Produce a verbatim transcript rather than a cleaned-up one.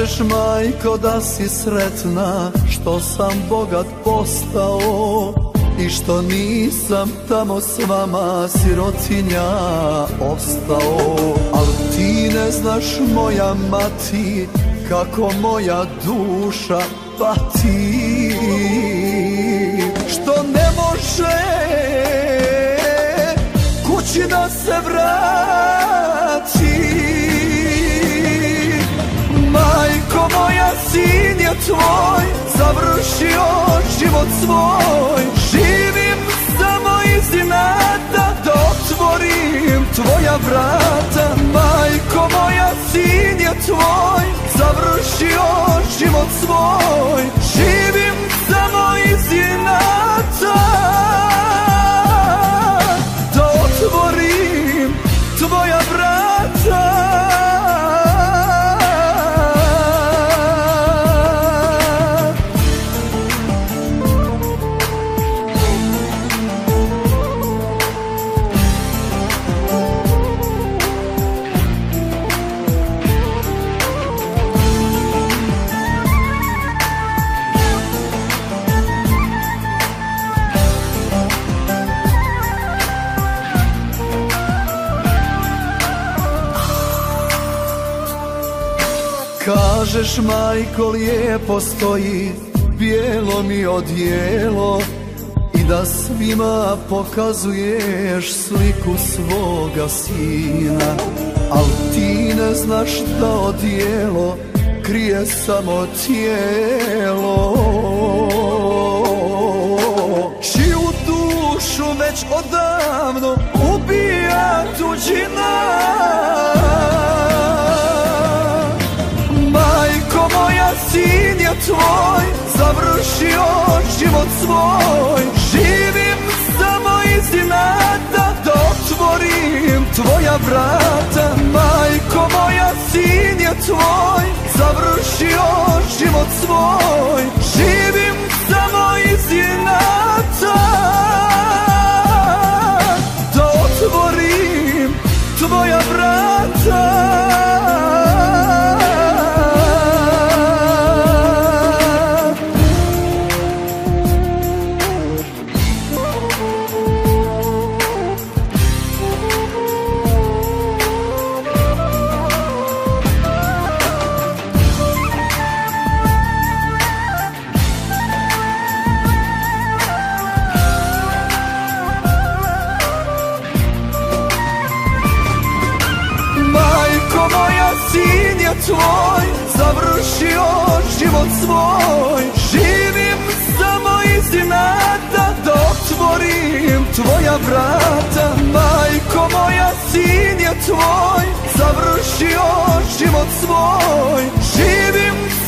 Kažeš majko da si sretna što sam bogat postao i što nisam tamo s vama sirotinja ostao. Al ti ne znaš moja mati kako moja duša pati, što ne može kući da se vrati. Majko moja, sin je tvoj završio život svoj. Živim samo iz inata da otvorim tvoja vrata. Majko moja, sin je tvoj završio život svoj. Živim samo iz inata da otvorim tvoja vrata. Kažeš majko lijepo stoji bijelo mi odijelo i da svima pokazuješ sliku svoga sina. Al ti ne znaš da odijelo krije samo tijelo, čiju dušu već odavno ubija tuđina. Majko moja, sin je tvoj završio život svoj. Živim samo iz inata da otvorim tvoja vrata. Majko moja, sin je tvoj završio život svoj. Živim samo iz inata da otvorim tvoja vrata. Sin je tvoj završio život svoj. Živim samo iz inata da otvorim tvoja vrata. Majko moja, sin je tvoj završio život svoj. Živim